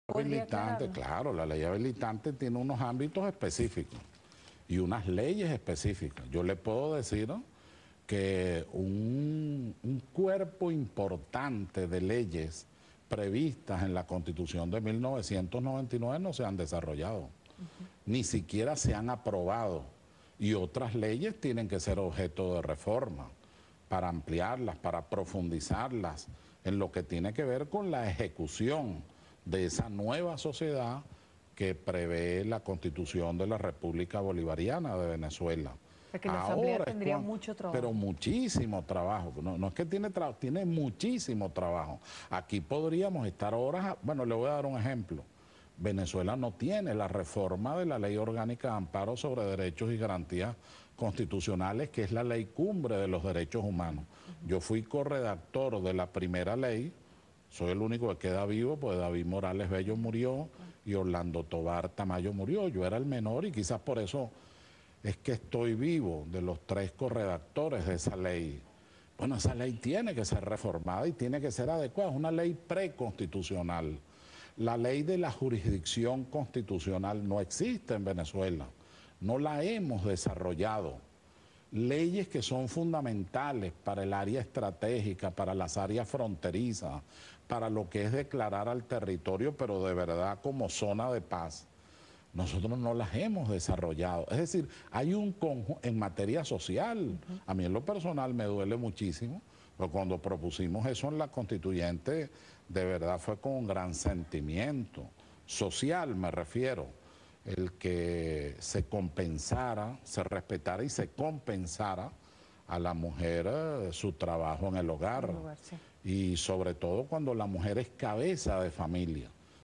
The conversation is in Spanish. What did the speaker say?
habilitante, claro, la ley habilitante tiene unos ámbitos específicos y unas leyes específicas. Yo le puedo decir, ¿no?, que un cuerpo importante de leyes previstas en la Constitución de 1999 no se han desarrollado, ni siquiera se han aprobado, y otras leyes tienen que ser objeto de reforma para ampliarlas, para profundizarlas en lo que tiene que ver con la ejecución de esa nueva sociedad que prevé la Constitución de la República Bolivariana de Venezuela. Porque la Asamblea tendría mucho trabajo. Pero muchísimo trabajo. No es que tiene trabajo, tiene muchísimo trabajo. Aquí podríamos estar horas. Bueno, le voy a dar un ejemplo. Venezuela no tiene la reforma de la Ley Orgánica de Amparo sobre Derechos y Garantías Constitucionales, que es la ley cumbre de los derechos humanos. Yo fui corredactor de la primera ley, soy el único que queda vivo, pues David Morales Bello murió y Orlando Tobar Tamayo murió. Yo era el menor y quizás por eso es que estoy vivo, de los 3 corredactores de esa ley. Bueno, esa ley tiene que ser reformada y tiene que ser adecuada, es una ley preconstitucional. La ley de la jurisdicción constitucional no existe en Venezuela, no la hemos desarrollado. Leyes que son fundamentales para el área estratégica, para las áreas fronterizas, para lo que es declarar al territorio, pero de verdad como zona de paz. Nosotros no las hemos desarrollado. Es decir, hay un conjunto en materia social. A mí en lo personal me duele muchísimo, pero cuando propusimos eso en la constituyente, de verdad fue con un gran sentimiento social, me refiero, el que se compensara, se respetara y se compensara a la mujer su trabajo en el hogar. Sí. Y sobre todo cuando la mujer es cabeza de familia.